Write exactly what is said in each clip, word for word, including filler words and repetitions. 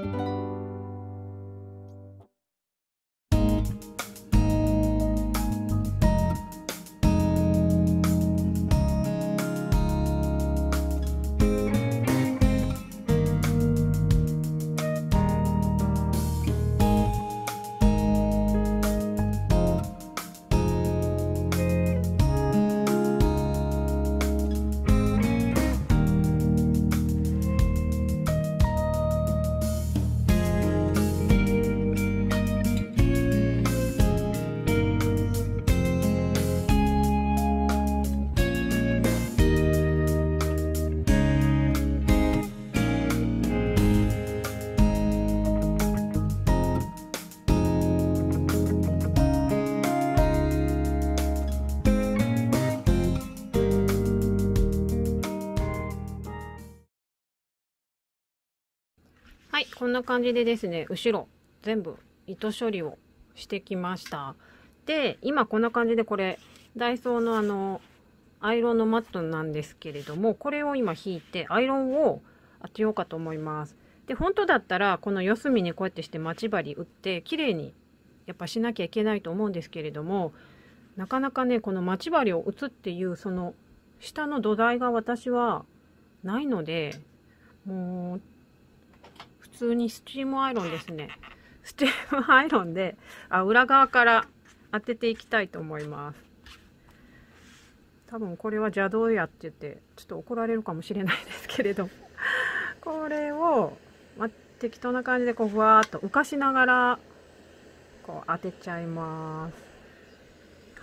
はい、こんな感じでですね、後ろ全部糸処理をしてきました。で、今こんな感じで、これダイソーのあのアイロンのマットなんですけれども、これを今引いてアイロンを当てようかと思います。で、本当だったらこの四隅にこうやってして待ち針打って綺麗にやっぱしなきゃいけないと思うんですけれども、なかなかね、この待ち針を打つっていうその下の土台が私はないので、もう普通にスチームアイロンですね。スチームアイロンであ裏側から当てていきたいと思います。多分これは邪道やって言ってちょっと怒られるかもしれないですけれどこれを、ま、適当な感じでこうふわーっと浮かしながらこう当てちゃいます。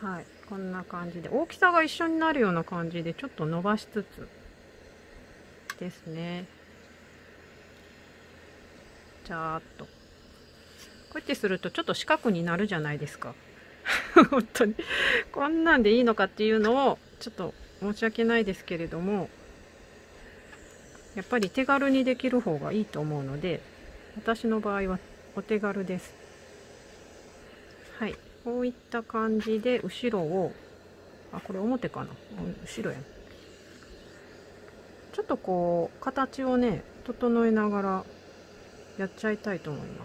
はい、こんな感じで大きさが一緒になるような感じでちょっと伸ばしつつですね。ちゃーっとこうやってするとちょっと四角になるじゃないですか本当にこんなんでいいのかっていうのをちょっと申し訳ないですけれども、やっぱり手軽にできる方がいいと思うので、私の場合はお手軽です。はい、こういった感じで後ろを、あ、これ表かな、後ろや。ちょっとこう形をね整えながらやっちゃいたいと思います。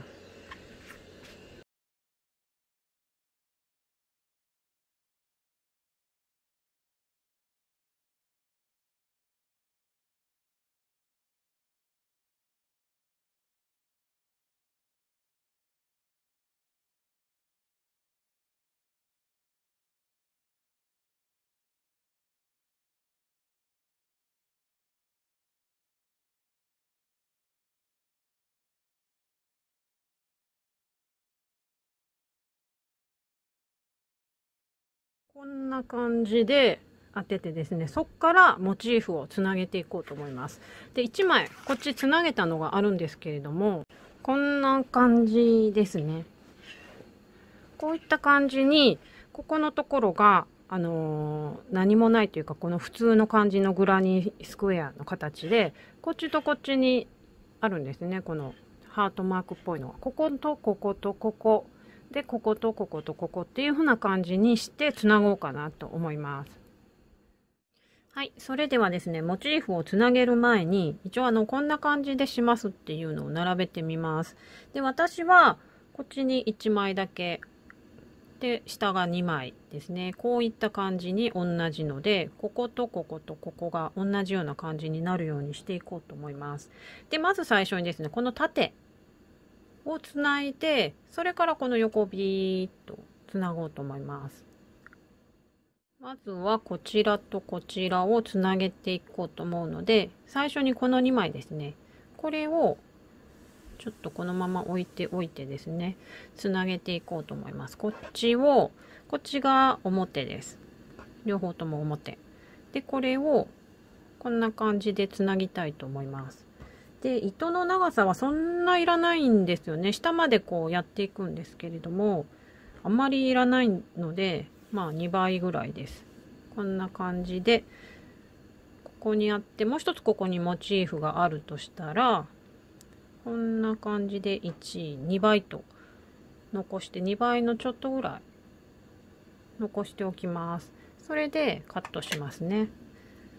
こんな感じで当ててですね、そっからモチーフをつなげていこうと思います。で、いちまいこっちつなげたのがあるんですけれども、こんな感じですね。こういった感じにここのところがあのー、何もないというか、この普通の感じのグラニースクエアの形でこっちとこっちにあるんですね。このハートマークっぽいのがこことこことここで、こことこことここっていう風な感じにしてつなごうかなと思います。はい、それではですね、モチーフをつなげる前に一応あのこんな感じでしますっていうのを並べてみます。で、私はこっちにいちまいだけで下がにまいですね。こういった感じに同じので、こことこことここが同じような感じになるようにしていこうと思います。で、まず最初にですね、この縦をつないで、それからこの横ビーっとつなごうと思います。まずはこちらとこちらをつなげていこうと思うので、最初にこのにまいですね、これをちょっとこのまま置いておいてですね、つなげていこうと思います。こっちを、こっちが表です。両方とも表で、これをこんな感じでつなぎたいと思います。で、糸の長さはそんないらないんですよね。下までこうやっていくんですけれども、あんまりいらないので、まあにばいぐらいです。こんな感じで、ここにあって、もう一つここにモチーフがあるとしたら、こんな感じでいち、にばいと残して、にばいのちょっとぐらい残しておきます。それでカットしますね。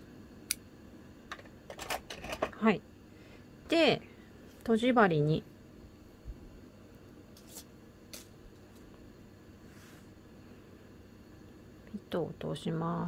はい。で、とじ針に糸を通します。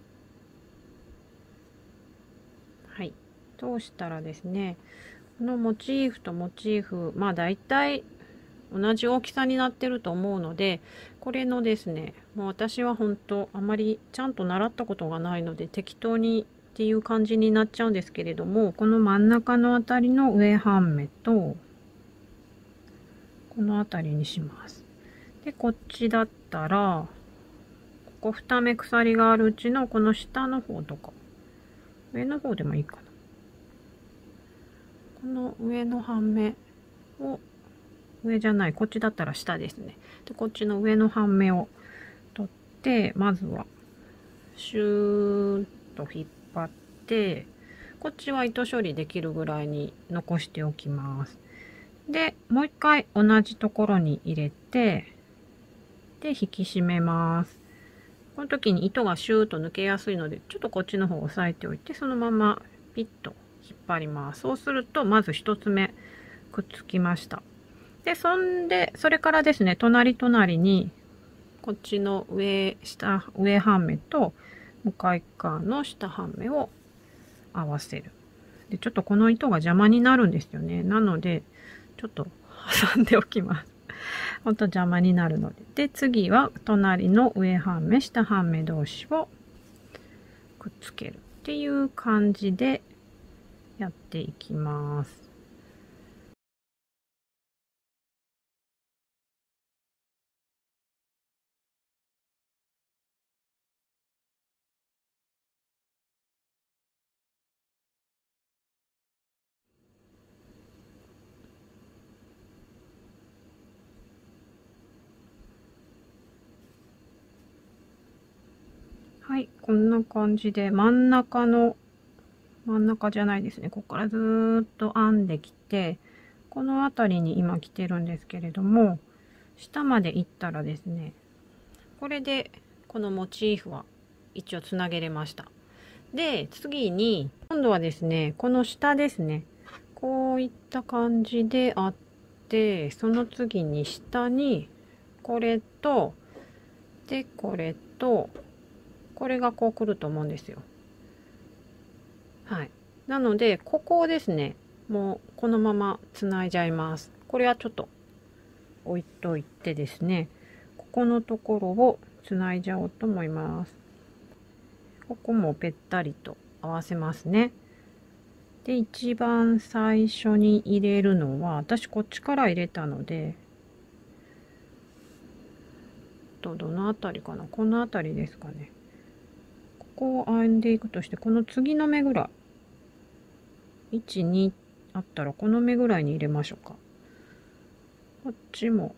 はい、通したらですね、このモチーフとモチーフ、まあだいたい同じ大きさになってると思うので、これのですね、もう私は本当あまりちゃんと習ったことがないので適当にっていう感じになっちゃうんですけれども、この真ん中のあたりの上半目とこのあたりにします。で、こっちだったらここに目鎖があるうちのこの下の方とか上の方でもいいかな、この上の半目を、上じゃない、こっちだったら下ですね。で、こっちの上の半目を取って、まずはシューッと引っ張って、こっちは糸処理できるぐらいに残しておきます。で、もう一回同じところに入れて、で、引き締めます。この時に糸がシューッと抜けやすいので、ちょっとこっちの方を押さえておいて、そのままピッと引っ張ります。そうすると、まず一つ目くっつきました。で、そんで、それからですね、隣隣に、こっちの上、下、上半目と、向かい側の下半目を合わせる。で、ちょっとこの糸が邪魔になるんですよね。なので、ちょっと挟んでおきます。ほんと邪魔になるので。で、次は、隣の上半目、下半目同士をくっつける。っていう感じでやっていきます。はい、こんな感じで真ん中の、真ん中じゃないですね。ここからずーっと編んできて、この辺りに今来てるんですけれども、下まで行ったらですね、これでこのモチーフは一応つなげれました。で、次に、今度はですね、この下ですね。こういった感じであって、その次に下に、これと、で、これと、これがこう来ると思うんですよ。はい。なので、ここをですね、もうこのままつないじゃいます。これはちょっと置いといてですね、ここのところをつないじゃおうと思います。ここもぺったりと合わせますね。で、一番最初に入れるのは、私こっちから入れたので、とどのあたりかな、このあたりですかね。ここを編んでいくとして、この次の目ぐらい、いち、にあったらこの目ぐらいに入れましょうか。こっちも、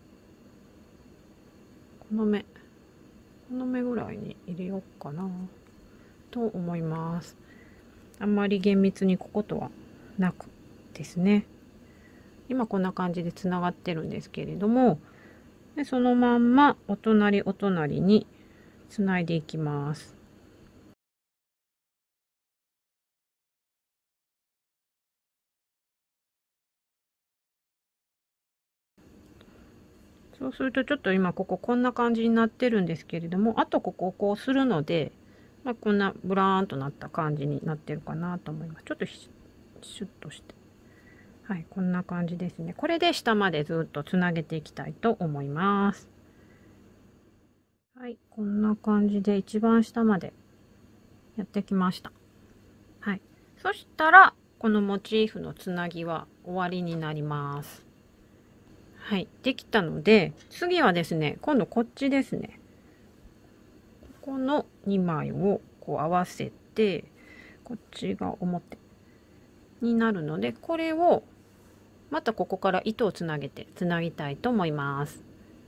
この目、この目ぐらいに入れようかなと思います。あんまり厳密にこことはなくですね。今こんな感じでつながってるんですけれども、でそのまんまお隣お隣につないでいきます。そうするとちょっと今こここんな感じになってるんですけれども、あとここをこうするので、まあ、こんなブラーンとなった感じになってるかなと思います。ちょっとシュッとして。はい、こんな感じですね。これで下までずっとつなげていきたいと思います。はい、こんな感じで一番下までやってきました。はい。そしたら、このモチーフのつなぎは終わりになります。はい。できたので、次はですね、今度こっちですね。ここのにまいをこう合わせて、こっちが表になるので、これをまたここから糸をつなげてつなぎたいと思います。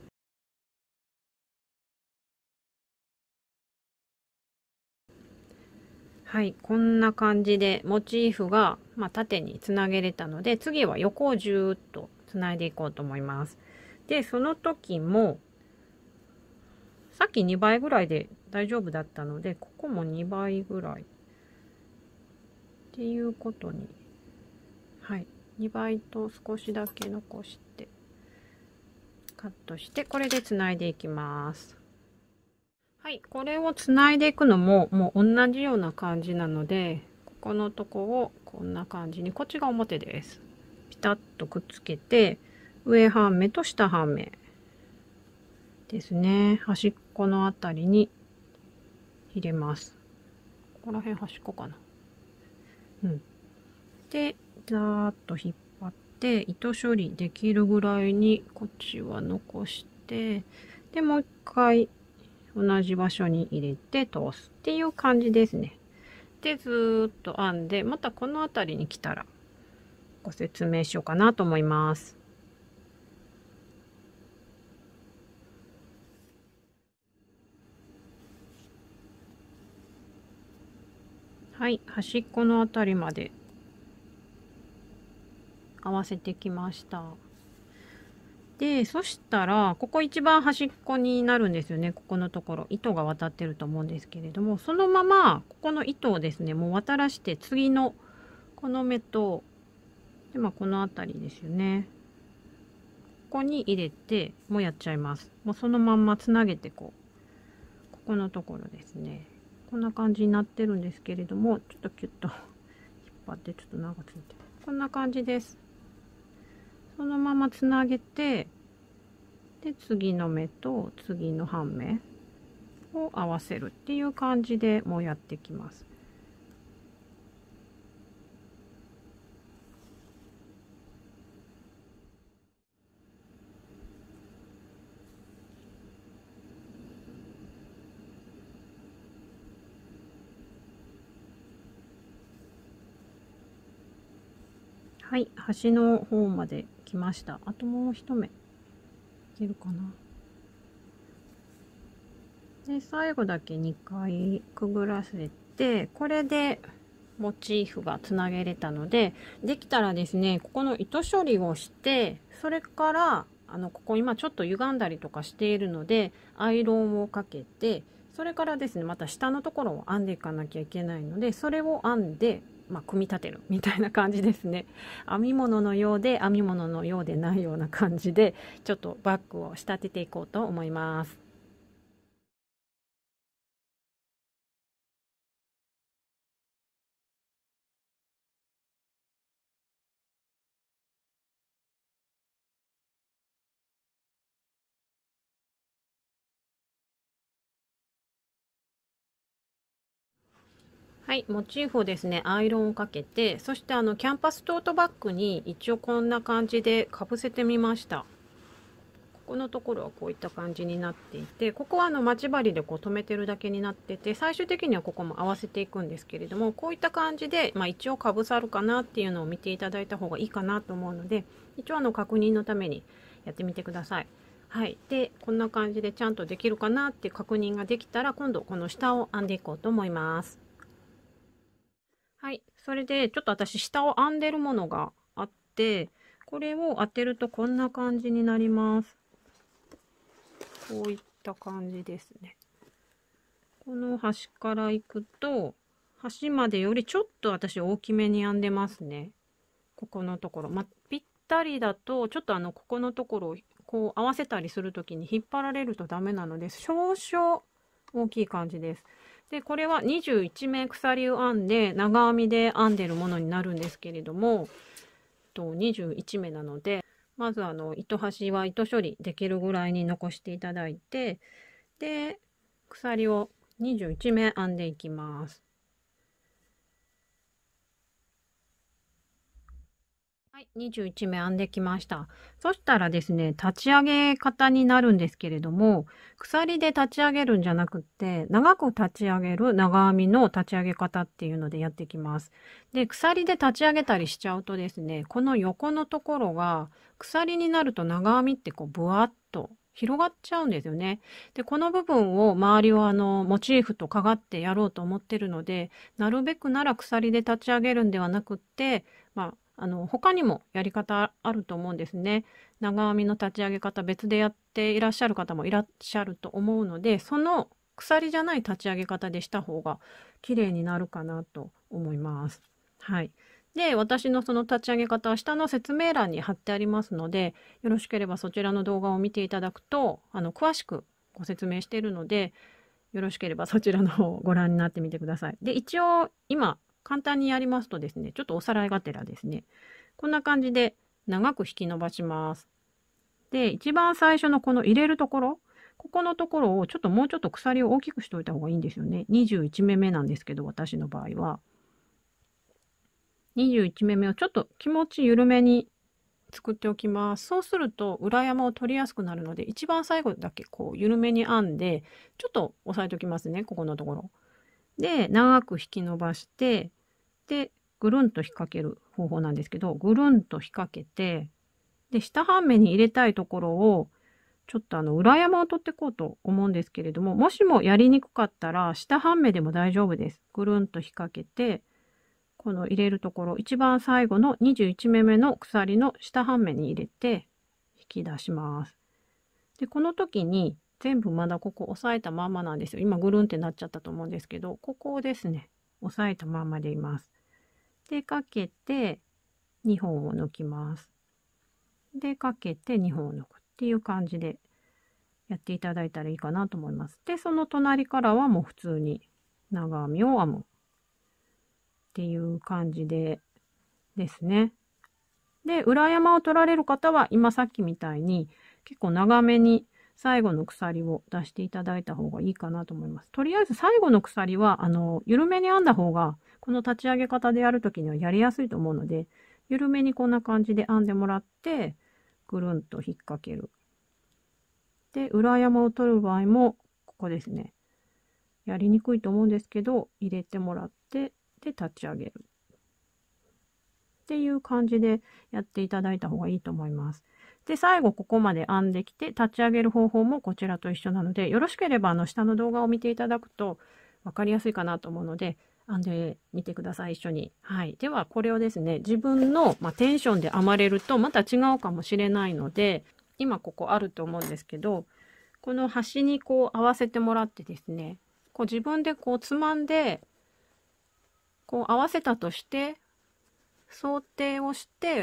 はい、こんな感じでモチーフが、まあ、縦につなげれたので、次は横をじゅーっとつないでいこうと思います。で、その時も、さっきにばいぐらいで大丈夫だったので、ここもにばいぐらいっていうことに、はい、にばいと少しだけ残してカットして、これでつないでいきます。ははい、これをつないでいくのももう同じような感じなので、ここのとこをこんな感じに、こっちが表です。ピタッとくっつけて、上半目と下半目ですね、端っこのあたりに入れます。ここら辺端っこかな。うん。で、ざーっと引っ張って、糸処理できるぐらいにこっちは残して、で、もう一回同じ場所に入れて通すっていう感じですね。で、ずーっと編んで、またこの辺りに来たらご説明しようかなと思います。はい、端っこの辺りまで合わせてきました。で、そしたら、ここ一番端っこになるんですよね。ここのところ。糸が渡ってると思うんですけれども、そのまま、ここの糸をですね、もう渡らして、次の、この目と、で、まあ、この辺りですよね。ここに入れて、もうやっちゃいます。もうそのまんまつなげて、こう、ここのところですね。こんな感じになってるんですけれども、ちょっとキュッと引っ張って、ちょっと長くついて。こんな感じです。そのままつなげて、で、次の目と次の半目を合わせるっていう感じでもうやってきます。はい、端の方まで来ました。あともう一目いけるかな。で、最後だけにかいくぐらせて、これでモチーフがつなげれたので、できたらですね、ここの糸処理をして、それからあのここ今ちょっと歪んだりとかしているので、アイロンをかけて、それからですね、また下のところを編んでいかなきゃいけないので、それを編んで、まあ、組み立てるみたいな感じですね。編み物のようで編み物のようでないような感じで、ちょっとバッグを仕立てていこうと思います。はい、モチーフをですね、アイロンをかけて、そしてあのキャンパストートバッグに一応こんな感じでかぶせてみました。ここのところはこういった感じになっていて、ここはあの待ち針でこう留めてるだけになってて、最終的にはここも合わせていくんですけれども、こういった感じで、まあ、一応かぶさるかなっていうのを見ていただいた方がいいかなと思うので、一応あの確認のためにやってみてください。はい。で、こんな感じでちゃんとできるかなっていう確認ができたら、今度この下を編んでいこうと思います。はい。それで、ちょっと私、下を編んでるものがあって、これを当てるとこんな感じになります。こういった感じですね。この端から行くと、端までよりちょっと私大きめに編んでますね。ここのところ。まあ、ぴったりだと、ちょっとあの、ここのところをこう合わせたりするときに引っ張られるとダメなので、少々大きい感じです。で、これはにじゅういちめ鎖を編んで、長編みで編んでるものになるんですけれども、とにじゅういちめなので、まずあの、糸端は糸処理できるぐらいに残していただいて、で、鎖をにじゅういちめ編んでいきます。はい、にじゅういちめ編んできました。そしたらですね、立ち上げ方になるんですけれども、鎖で立ち上げるんじゃなくって、長く立ち上げる長編みの立ち上げ方っていうのでやっていきます。で、鎖で立ち上げたりしちゃうとですね、この横のところが、鎖になると長編みってこう、ブワッと広がっちゃうんですよね。で、この部分を周りをあの、モチーフとかがってやろうと思ってるので、なるべくなら鎖で立ち上げるんではなくって、まあ、あの、他にもやり方あると思うんですね。長編みの立ち上げ方別でやっていらっしゃる方もいらっしゃると思うので、その鎖じゃない立ち上げ方でした方が綺麗になるかなと思います。はい。で、私のその立ち上げ方は下の説明欄に貼ってありますので、よろしければそちらの動画を見ていただくと、あの、詳しくご説明しているので、 よろしければそちらの方をご覧になってみてください。で、一応今簡単にやりますとですね、ちょっとおさらいがてらですね、こんな感じで長く引き伸ばします。で、一番最初のこの入れるところ、ここのところをちょっともうちょっと鎖を大きくしておいた方がいいんですよね。にじゅういちめめなんですけど、私の場合は。にじゅういちめめをちょっと気持ち緩めに作っておきます。そうすると裏山を取りやすくなるので、一番最後だけこう緩めに編んで、ちょっと押さえておきますね、ここのところ。で、長く引き伸ばして、で、ぐるんと引っ掛ける方法なんですけど、ぐるんと引っ掛けて、で、下半目に入れたいところを、ちょっとあの、裏山を取っていこうと思うんですけれども、もしもやりにくかったら、下半目でも大丈夫です。ぐるんと引っ掛けて、この入れるところ、一番最後のにじゅういちめめの鎖の下半目に入れて、引き出します。で、この時に、全部まだここ押さえたままなんですよ。今ぐるんってなっちゃったと思うんですけど、ここをですね、押さえたままでいます。で、かけて、にほんを抜きます。で、かけてにほんを抜くっていう感じでやっていただいたらいいかなと思います。で、その隣からはもう普通に長編みを編むっていう感じでですね。で、裏山を取られる方は今さっきみたいに結構長めに最後の鎖を出していただいた方がいいかなと思います。とりあえず最後の鎖は、あの、緩めに編んだ方が、この立ち上げ方でやるときにはやりやすいと思うので、緩めにこんな感じで編んでもらって、ぐるんと引っ掛ける。で、裏山を取る場合も、ここですね。やりにくいと思うんですけど、入れてもらって、で、立ち上げる。っていう感じでやっていただいた方がいいと思います。で、最後ここまで編んできて、立ち上げる方法もこちらと一緒なので、よろしければあの下の動画を見ていただくと分かりやすいかなと思うので、編んでみてください、一緒に。はい。では、これをですね、自分の、まあ、テンションで編まれるとまた違うかもしれないので、今ここあると思うんですけど、この端にこう合わせてもらってですね、こう自分でこうつまんで、こう合わせたとして、想定をして、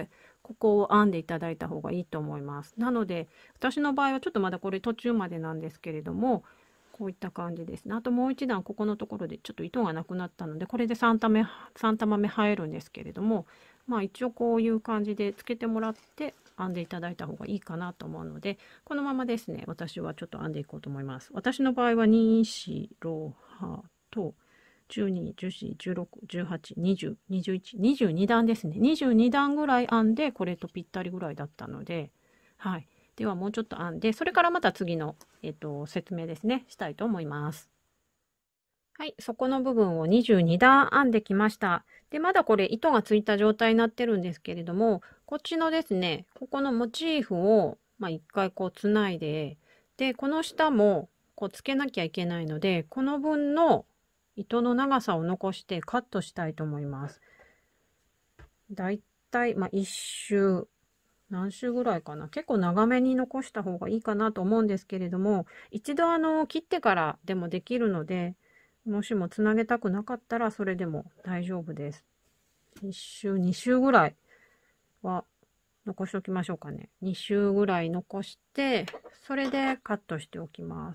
ここを編んでいただいた方がいいと思います。なので、私の場合はちょっとまだこれ途中までなんですけれども、こういった感じですね。あともう一段ここのところでちょっと糸がなくなったので、これでさん玉目、さん玉目入るんですけれども、まあ一応こういう感じでつけてもらって編んでいただいた方がいいかなと思うので、このままですね、私はちょっと編んでいこうと思います。私の場合はに、よん、はと、じゅうに、じゅうよん、じゅうろく、じゅうはち、にじゅう、にじゅういち、にじゅうに段ですね。にじゅうに段ぐらい編んで、これとぴったりぐらいだったので、はい。ではもうちょっと編んで、それからまた次の、えっと、説明ですね、したいと思います。はい。そこの部分をにじゅうに段編んできました。で、まだこれ糸がついた状態になってるんですけれども、こっちのですね、ここのモチーフを、まあ、一回こうつないで、で、この下もこうつけなきゃいけないので、この分の糸の長さを残してカットしたいと思います。だいたい、まあ、一周、何周ぐらいかな。結構長めに残した方がいいかなと思うんですけれども、一度あの、切ってからでもできるので、もしもつなげたくなかったらそれでも大丈夫です。いっ周、に周ぐらいは残しておきましょうかね。に周ぐらい残して、それでカットしておきます。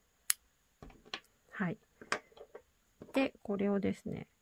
はい。で、これをですね、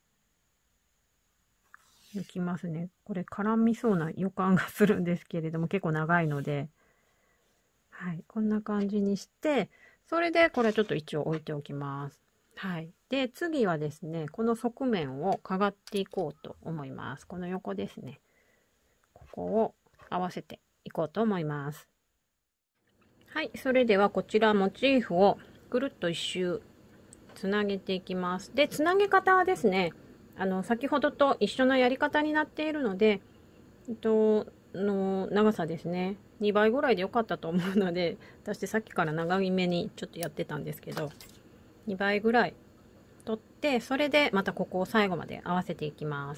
抜きますね。これ絡みそうな予感がするんですけれども、結構長いので、はい。こんな感じにして、それでこれちょっと一応置いておきます。はい。で、次はですね、この側面をかがっていこうと思います。この横ですね。ここを合わせていこうと思います。はい。それではこちらモチーフをぐるっと一周つなげていきます。で、つなげ方はですね、あの、先ほどと一緒のやり方になっているので、えっと、の長さですね。にばいぐらいで良かったと思うので、私さっきから長めにちょっとやってたんですけど、にばいぐらい取って、それでまたここを最後まで合わせていきます。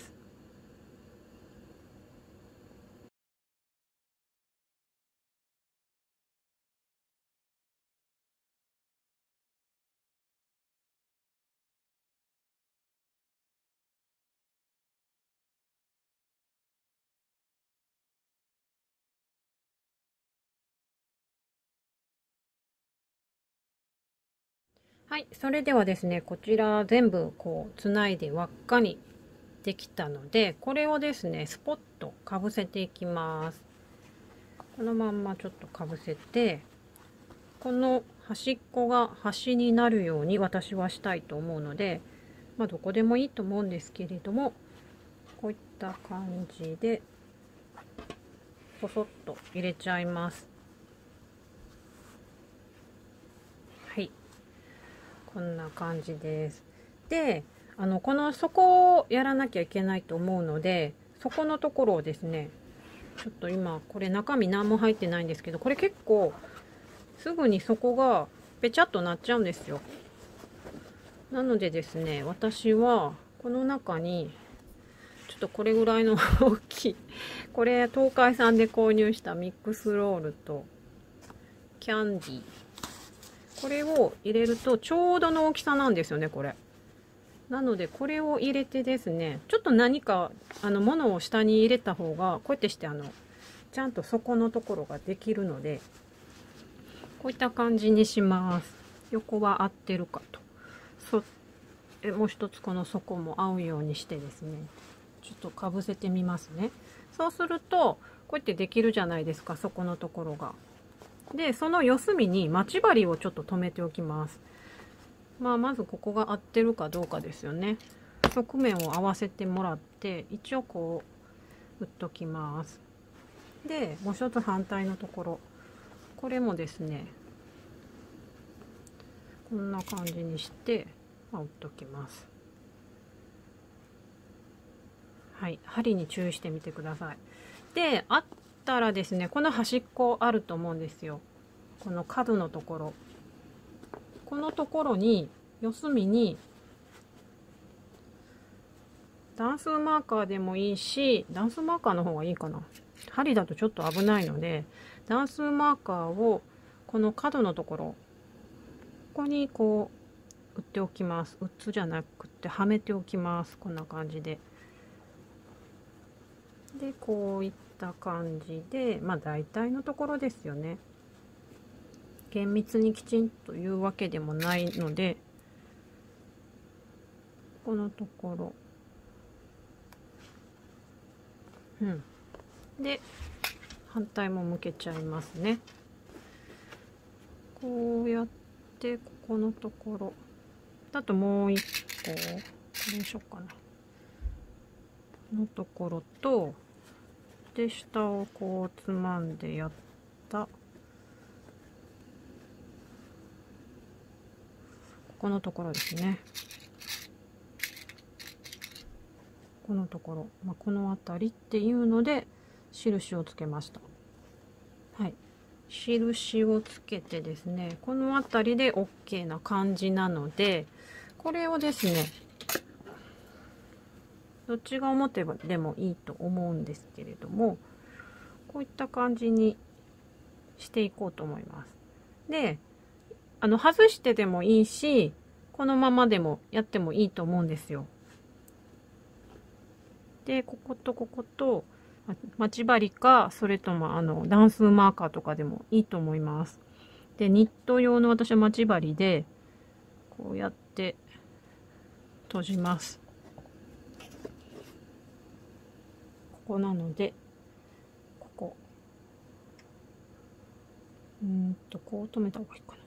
はい、それではですね、こちら全部こうつないで輪っかにできたので、これをですね、スポッとかぶせていきます。このまんまちょっとかぶせて、この端っこが端になるように私はしたいと思うので、まあどこでもいいと思うんですけれども、こういった感じでポソッと入れちゃいます。はい、こんな感じです。で、あのこの底をやらなきゃいけないと思うので、底のところをですね、ちょっと今これ中身何も入ってないんですけど、これ結構すぐに底がぺちゃっとなっちゃうんですよ。なのでですね、私はこの中にちょっとこれぐらいの大きい、これ東海さんで購入したミックスロールとキャンディー、これを入れるとちょうどの大きさなんですよね、これ。なのでこれを入れてですね、ちょっと何かあの物を下に入れた方がこうやってしてあのちゃんと底のところができるので、こういった感じにします。横は合ってるかと。そえもう一つこの底も合うようにしてですね、ちょっとかぶせてみますね。そうするとこうやってできるじゃないですか、底のところが。でその四隅に待ち針をちょっと留めておきます。まあまずここが合ってるかどうかですよね。側面を合わせてもらって一応こう打っときます。でもう一つ反対のところ、これもですねこんな感じにして、まあ、打っときます。はい、針に注意してみてください。であったらですね、この端っこあると思うんですよ。この角のところ、このところに四隅に段数マーカーでもいいし、段数マーカーの方がいいかな。針だとちょっと危ないので、段数マーカーをこの角のところ、ここにこう打っておきます。打つじゃなくてはめておきます。こんな感じで。でこういった感じで、まあ大体のところですよね。厳密にきちんというわけでもないので、このところ、うん、で反対も向けちゃいますね。こうやってここのところだともう一個、これにしようかな。このところと、で下をこうつまんでやったここのところですね。このところ、まあ、この辺りっていうので印をつけました。はい、印をつけてですね、この辺りで OK な感じなので、これをですね、どっちが表でもいいと思うんですけれども、こういった感じにしていこうと思います。で、あの外してでもいいし、このままでもやってもいいと思うんですよ。でこことここと待ち針か、それともあの段数マーカーとかでもいいと思います。でニット用の私は待ち針でこうやって閉じます。ここなので、ここうんとこう留めた方がいいか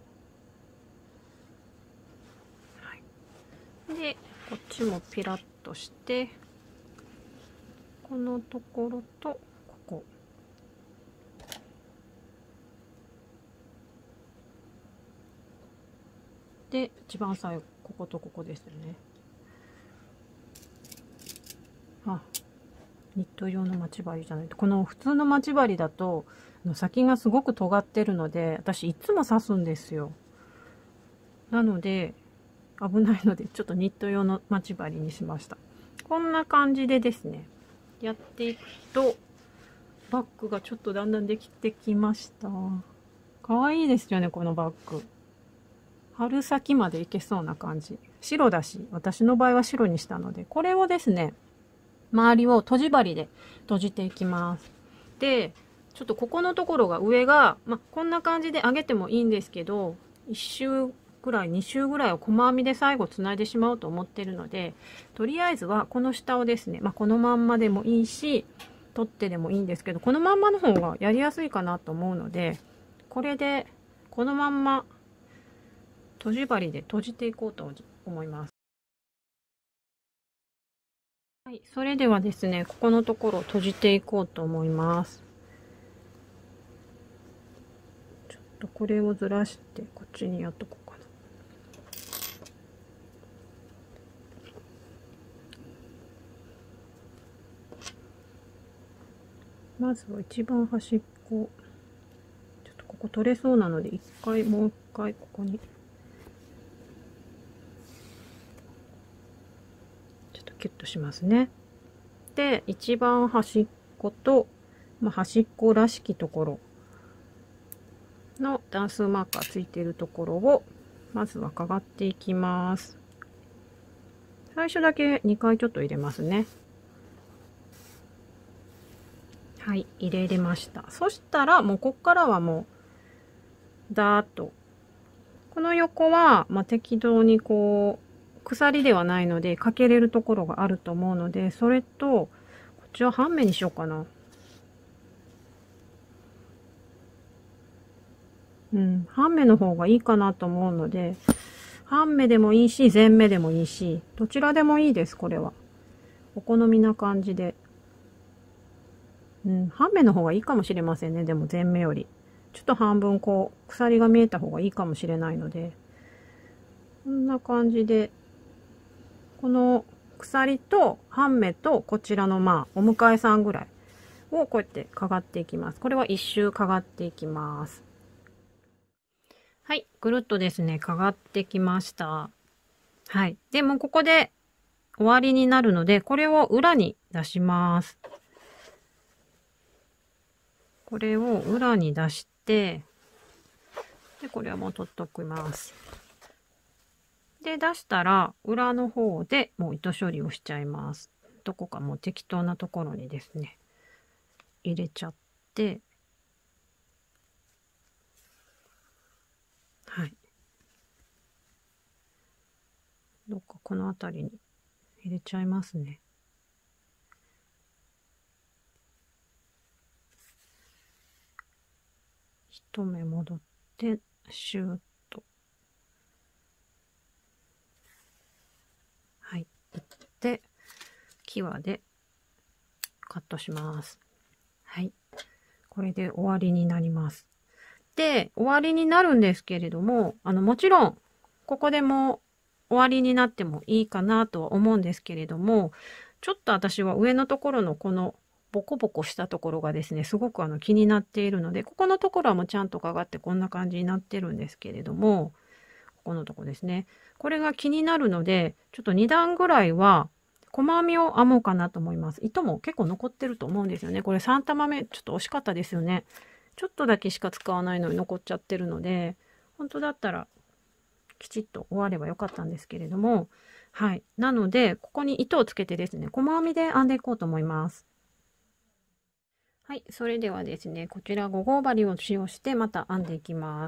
な。はい、でこっちもピラッとして、このところとここで、一番最後こことここですよね。あ、ニット用の待ち針じゃないと、この普通の待ち針だと先がすごく尖ってるので、私いつも刺すんですよ。なので危ないので、ちょっとニット用の待ち針にしました。こんな感じでですね、やっていくとバッグがちょっとだんだんできてきました。かわいいですよね、このバッグ。春先までいけそうな感じ。白だし、私の場合は白にしたので、これをですね、周りを閉じ針で閉じていきます。で、ちょっとここのところが上が、まあ、こんな感じで上げてもいいんですけど、一周ぐらい、に周ぐらいを細編みで最後つないでしまおうと思ってるので、とりあえずはこの下をですね、まあ、このまんまでもいいし、取ってでもいいんですけど、このまんまの方がやりやすいかなと思うので、これでこのまんまとじ針で閉じていこうと思います。はい、それではですね、ここのところを閉じていこうと思います。ちょっとこれをずらしてこっちにやっとこうかな。まずは一番端っこ、ちょっとここ取れそうなので、一回もう一回ここにちょっとキュッとしますね。で、一番端っこと、まあ、端っこらしきところの段数マーカーついているところをまずはかがっていきます。最初だけにかいちょっと入れますね。はい、入れれました。そしたらもうこっからはもうダーッと、この横はまあ適当にこう鎖ではないのでかけれるところがあると思うので、それとこっちは半目にしようかな。うん、半目の方がいいかなと思うので、半目でもいいし、全目でもいいし、どちらでもいいです、これは。お好みな感じで。うん、半目の方がいいかもしれませんね、でも全目より。ちょっと半分こう、鎖が見えた方がいいかもしれないので。こんな感じで、この鎖と半目とこちらのまあ、お迎えさんぐらいをこうやってかがっていきます。これは一周かがっていきます。はい。ぐるっとですね、かがってきました。はい。でもここで終わりになるので、これを裏に出します。これを裏に出して、で、これはもう取っときます。で、出したら、裏の方でもう糸処理をしちゃいます。どこかもう適当なところにですね、入れちゃって、はい。どっかこの辺りに入れちゃいますね。一目戻って、シューッと。はい。で、際でカットします。はい。これで終わりになります。で、終わりになるんですけれども、あの、もちろん、ここでも終わりになってもいいかなとは思うんですけれども、ちょっと私は上のところのこのボコボコしたところがですね、すごくあの気になっているので、ここのところはもうちゃんとかがってこんな感じになってるんですけれども、ここのとこですね。これが気になるので、ちょっとに段ぐらいは細編みを編もうかなと思います。糸も結構残ってると思うんですよね。これさん玉目、ちょっと惜しかったですよね。ちょっとだけしか使わないのに残っちゃってるので、本当だったらきちっと終わればよかったんですけれども、はい。なので、ここに糸をつけてですね、細編みで編んでいこうと思います。はい。それではですね、こちらご号針を使用してまた編んでいきます。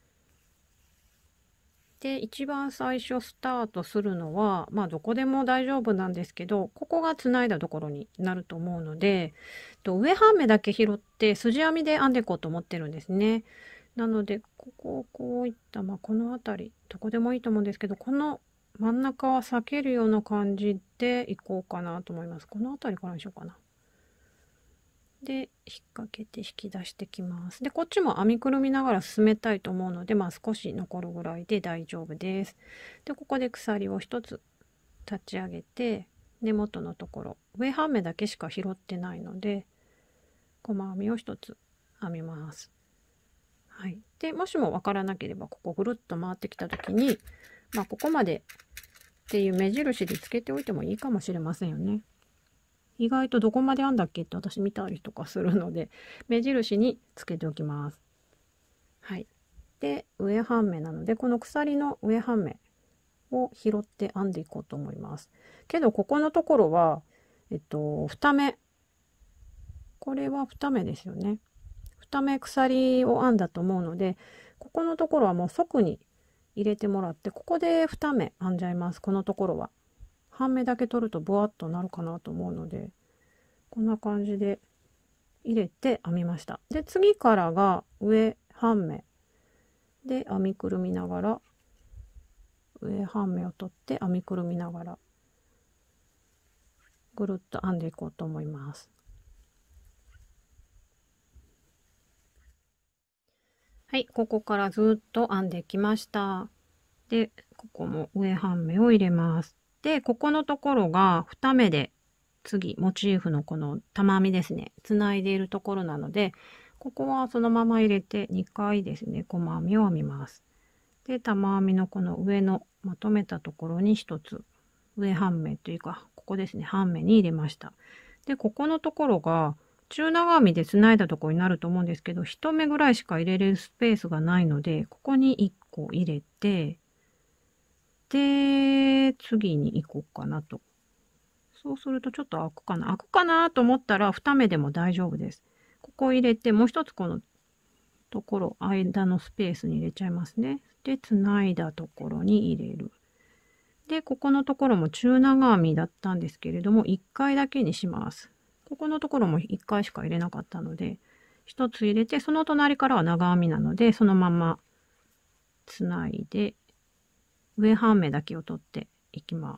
で、一番最初スタートするのは、まあどこでも大丈夫なんですけど、ここがつないだところになると思うので、と上半目だけ拾って筋編みで編んでいこうと思ってるんですね。なので、ここをこういった、まあこの辺り、どこでもいいと思うんですけど、この真ん中は避けるような感じでいこうかなと思います。この辺りからにしようかな。で、引っ掛けて引き出してきます。で、こっちも編みくるみながら進めたいと思うので、まあ少し残るぐらいで大丈夫です。で、ここで鎖を一つ立ち上げて、根元のところ、上半目だけしか拾ってないので、細編みを一つ編みます。はい。で、もしもわからなければ、ここぐるっと回ってきたときに、まあここまでっていう目印でつけておいてもいいかもしれませんよね。意外とどこまで編んだっけって私見たりとかするので、目印につけておきます。はい。で、上半目なので、この鎖の上半目を拾って編んでいこうと思います。けど、ここのところは、えっと、二目。これは二目ですよね。二目鎖を編んだと思うので、ここのところはもう即に入れてもらって、ここでに目編んじゃいます。このところは。半目だけ取るとボワッとなるかなと思うので、こんな感じで入れて編みました。で、次からが上半目で編みくるみながら、上半目を取って編みくるみながら、ぐるっと編んでいこうと思います。はい、ここからずっと編んできました。で、ここも上半目を入れます。で、ここのところがに目で次、モチーフのこの玉編みですね、つないでいるところなので、ここはそのまま入れてにかいですね、細編みを編みます。で、玉編みのこの上のまとめたところに一つ、上半目というか、ここですね、半目に入れました。で、ここのところが、中長編みでつないだところになると思うんですけど、一目ぐらいしか入れれるスペースがないので、ここにいっこ入れて、で、次に行こうかなと。そうするとちょっと開くかな。開くかなと思ったら、に目でも大丈夫です。ここ入れて、もう一つこのところ、間のスペースに入れちゃいますね。で、つないだところに入れる。で、ここのところも中長編みだったんですけれども、いっかいだけにします。ここのところもいっかいしか入れなかったので、ひとつ入れて、その隣からは長編みなので、そのままつないで、上半目だけを取っていきます。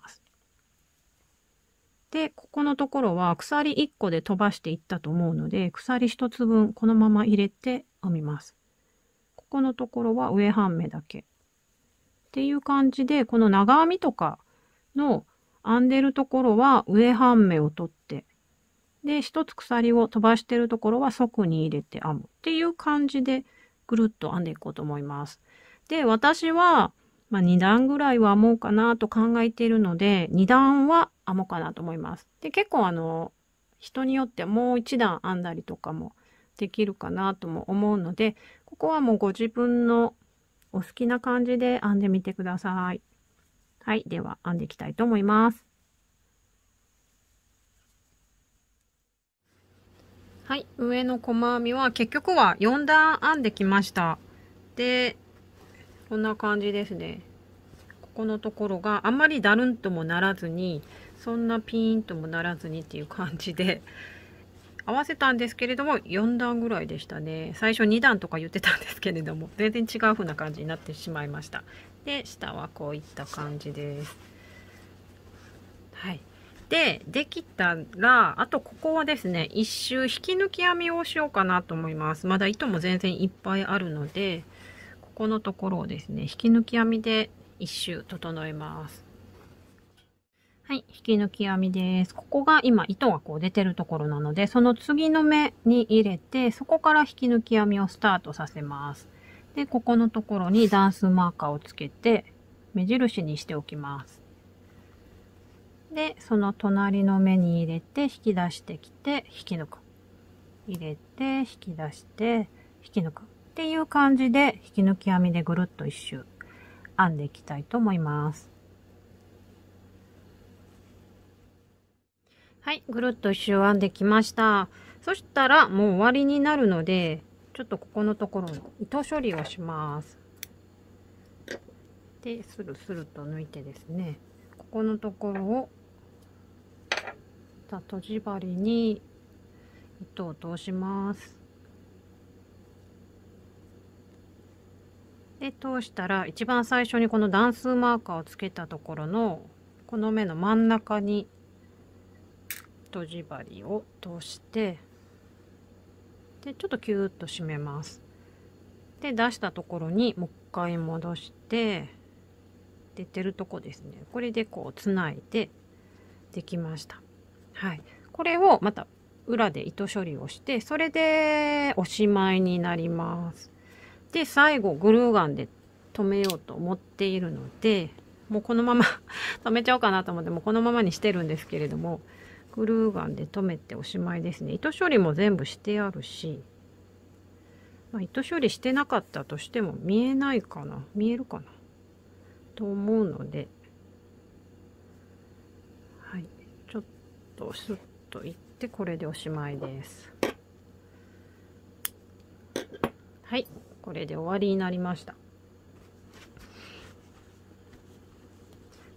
で、ここのところは鎖いっこで飛ばしていったと思うので、鎖ひとつぶんこのまま入れて編みます。ここのところは上半目だけ。っていう感じで、この長編みとかの編んでるところは上半目を取って、で、一つ鎖を飛ばしてるところは側に入れて編むっていう感じでぐるっと編んでいこうと思います。で、私は、まあ、に段ぐらいは編もうかなと考えているので、に段は編もうかなと思います。で、結構あの、人によってもういち段編んだりとかもできるかなとも思うので、ここはもうご自分のお好きな感じで編んでみてください。はい。では、編んでいきたいと思います。はい。上の細編みは結局はよん段編んできました。で、こんな感じですね。ここのところがあんまりだるんともならずに、そんなピーンともならずにっていう感じで、合わせたんですけれども、よん段ぐらいでしたね。最初に段とか言ってたんですけれども、全然違う風な感じになってしまいました。で、下はこういった感じです。はい。で、できたら、あとここはですね、一周引き抜き編みをしようかなと思います。まだ糸も全然いっぱいあるので、ここのところをですね、引き抜き編みで一周整えます。はい、引き抜き編みです。ここが今糸がこう出てるところなので、その次の目に入れて、そこから引き抜き編みをスタートさせます。で、ここのところに段数マーカーをつけて、目印にしておきます。で、その隣の目に入れて、引き出してきて、引き抜く。入れて、引き出して、引き抜く。っていう感じで、引き抜き編みでぐるっと一周編んでいきたいと思います。はい、ぐるっと一周編んできました。そしたらもう終わりになるので、ちょっとここのところの糸処理をします。で、スルスルと抜いてですね、ここのところを、とじ針に糸を通します。で、通したら一番最初にこの段数マーカーをつけたところのこの目の真ん中にとじ針を通して、でちょっとキューッと締めます。で出したところにもう一回戻して出てるとこですね、これでこうつないでできました。はい、これをまた裏で糸処理をして、それでおしまいになります。で最後グルーガンで留めようと思っているので、もうこのまま留めちゃおうかなと思って、もうこのままにしてるんですけれども、グルーガンで留めておしまいですね。糸処理も全部してあるし、まあ、糸処理してなかったとしても見えないかな、見えるかなと思うので、はい、ちょっとスッといってこれでおしまいです。はい、これで終わりになりました。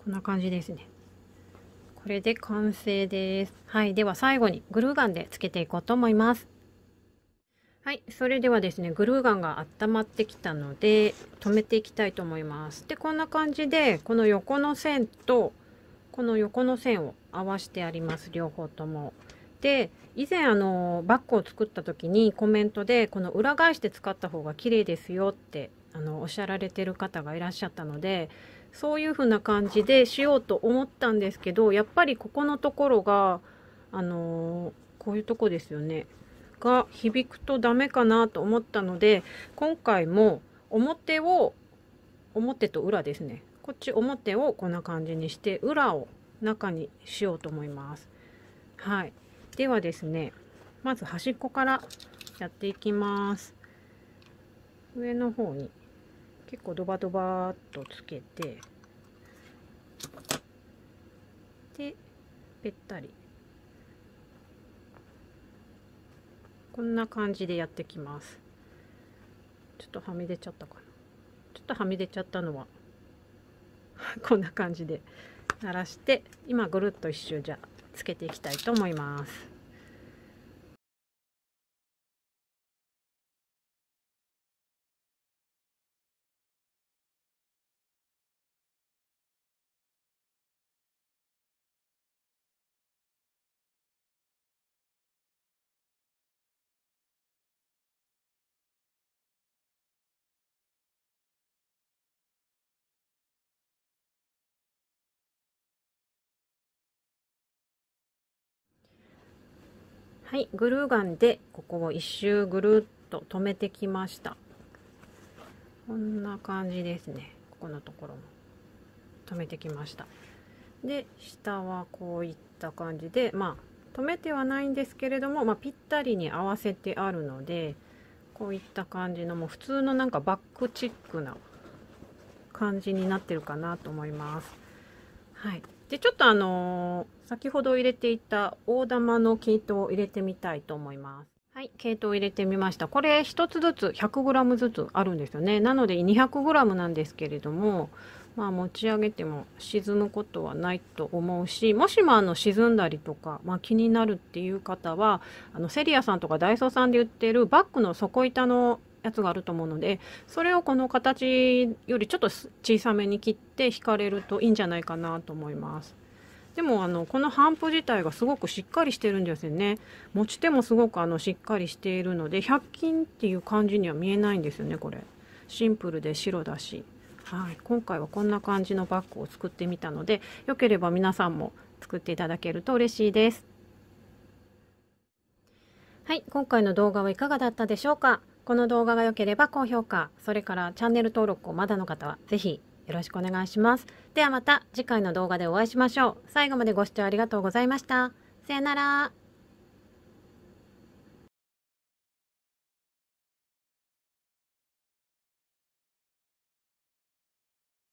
こんな感じですね。これで完成です。はい、では最後にグルーガンでつけていこうと思います。はい、それではですね、グルーガンが温まってきたので留めていきたいと思います。で、こんな感じでこの横の線とこの横の線を合わせてあります、両方とも。で、以前あのバッグを作った時にコメントでこの裏返して使った方が綺麗ですよってあのおっしゃられてる方がいらっしゃったので、そういう風な感じでしようと思ったんですけど、やっぱりここのところがあのー、こういうとこですよねが響くとダメかなと思ったので、今回も表を表と裏ですね、こっち表をこんな感じにして裏を中にしようと思います。はい、ではですね、まず端っこからやっていきます。上の方に結構ドバドバーっとつけて、でぺったりこんな感じでやってきます。ちょっとはみ出ちゃったかな。ちょっとはみ出ちゃったのはこんな感じで鳴らして、今ぐるっと一周じゃつけていきたいと思います。はい、グルーガンでここを一周ぐるっと留めてきました。こんな感じですね。ここのところも留めてきました。で、下はこういった感じで、まあ留めてはないんですけれども、まあ、ぴったりに合わせてあるので、こういった感じのもう普通のなんかバッグチックな感じになってるかなと思います。はい。で、ちょっとあのー、先ほど入れていた大玉の毛糸を入れてみたいと思います。はい、毛糸を入れてみました。これ一つずつ ひゃくグラム ずつあるんですよね。なので にひゃくグラム なんですけれども、まあ持ち上げても沈むことはないと思うし、もしもあの沈んだりとか、まあ、気になるっていう方は、あのセリアさんとかダイソーさんで売ってるバッグの底板のやつがあると思うので、それをこの形よりちょっと小さめに切って引かれるといいんじゃないかなと思います。でもあのこの帆布自体がすごくしっかりしてるんですよね。持ち手もすごくあのしっかりしているのでひゃく均っていう感じには見えないんですよね。これシンプルで白だし、はい、今回はこんな感じのバッグを作ってみたので、よければ皆さんも作っていただけると嬉しいです。はい、今回の動画はいかがだったでしょうか。この動画が良ければ高評価、それからチャンネル登録をまだの方はぜひよろしくお願いします。ではまた次回の動画でお会いしましょう。最後までご視聴ありがとうございました。さよなら。